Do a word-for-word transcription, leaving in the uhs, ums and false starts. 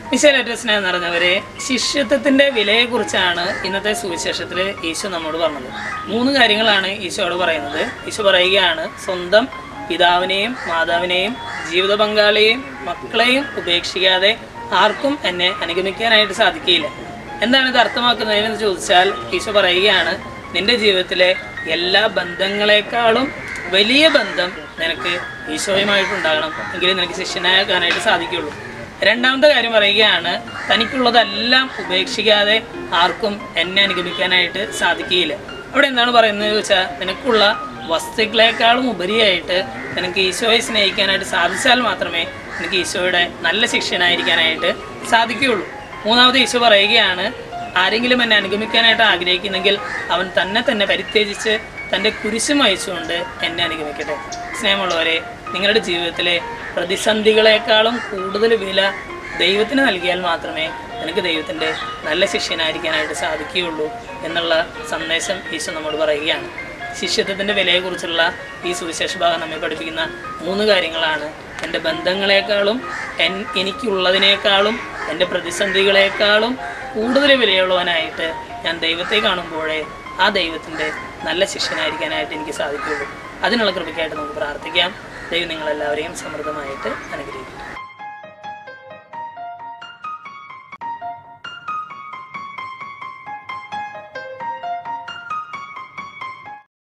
ഈശോയുടെ സ്നേഹം നിറഞ്ഞവരെ, ശിഷ്യത്വത്തിൻ്റെ വിലയെക്കുറിച്ചാണ് ഇന്നത്തെ സുവിശേഷത്തിൽ ഈശോ നമ്മോട് പറഞ്ഞത്. മൂന്ന് കാര്യങ്ങളാണ് ഈശോയോട് പറയുന്നത്. ഈശോ പറയുകയാണ്, സ്വന്തം പിതാവിനെയും മാതാവിനെയും ജീവിത പങ്കാളിയെയും മക്കളെയും ഉപേക്ഷിക്കാതെ ആർക്കും എന്നെ അനുഗമിക്കാനായിട്ട് സാധിക്കില്ല. എന്താണ് ഇത് അർത്ഥമാക്കുന്നതെന്ന് ചോദിച്ചാൽ ഈശോ പറയുകയാണ്, നിന്റെ ജീവിതത്തിലെ എല്ലാ ബന്ധങ്ങളെക്കാളും വലിയ ബന്ധം നിനക്ക് ഈശോയുമായിട്ടുണ്ടാകണം, എങ്കിലേ നിനക്ക് ശിഷ്യനാകാനായിട്ട് സാധിക്കുകയുള്ളൂ. രണ്ടാമത്തെ കാര്യം പറയുകയാണ്, തനിക്കുള്ളതെല്ലാം ഉപേക്ഷിക്കാതെ ആർക്കും എന്നെ അനുഗമിക്കാനായിട്ട് സാധിക്കുകയില്ല. അവിടെ എന്താണ് പറയുന്നത് ചോദിച്ചാൽ, നിനക്കുള്ള വസ്തുക്കളെക്കാളും ഉപരിയായിട്ട് നിനക്ക് ഈശോയെ സ്നേഹിക്കാനായിട്ട് സാധിച്ചാൽ മാത്രമേ എനിക്ക് ഈശോയുടെ നല്ല ശിഷ്യനായിരിക്കാനായിട്ട് സാധിക്കുകയുള്ളൂ. മൂന്നാമത് ഈശോ പറയുകയാണ്, ആരെങ്കിലും എന്നെ അനുഗമിക്കാനായിട്ട് ആഗ്രഹിക്കുന്നെങ്കിൽ അവൻ തന്നെ തന്നെ പരിത്യജിച്ച് തൻ്റെ കുരിശും വഹിച്ചുകൊണ്ട് എന്നെ അനുഗമിക്കട്ടെ. സ്നേഹമുള്ളവരെ, നിങ്ങളുടെ ജീവിതത്തിലെ പ്രതിസന്ധികളെക്കാളും കൂടുതൽ വില ദൈവത്തിന് നൽകിയാൽ മാത്രമേ നിനക്ക് ദൈവത്തിൻ്റെ നല്ല ശിഷ്യനായിരിക്കാനായിട്ട് സാധിക്കുകയുള്ളൂ എന്നുള്ള സന്ദേശം ഈശോ നമ്മോട് പറയുകയാണ്. ശിഷ്യത്വത്തിൻ്റെ വിലയെക്കുറിച്ചുള്ള ഈ സുവിശേഷ ഭാഗം നമ്മെ പഠിപ്പിക്കുന്ന മൂന്ന് കാര്യങ്ങളാണ്. എൻ്റെ ബന്ധങ്ങളെക്കാളും എൻ എനിക്കുള്ളതിനേക്കാളും എൻ്റെ പ്രതിസന്ധികളെക്കാളും കൂടുതൽ വിലയുള്ളവനായിട്ട് ഞാൻ ദൈവത്തെ കാണുമ്പോഴേ ആ ദൈവത്തിൻ്റെ നല്ല ശിഷ്യനായിരിക്കാനായിട്ട് എനിക്ക് സാധിക്കുകയുള്ളൂ. അതിനുള്ള കൃപയ്ക്കായിട്ട് നമുക്ക് പ്രാർത്ഥിക്കാം. ദൈവം നിങ്ങളെല്ലാവരെയും സമൃദ്ധമായിട്ട് അനുഗ്രഹിക്കും.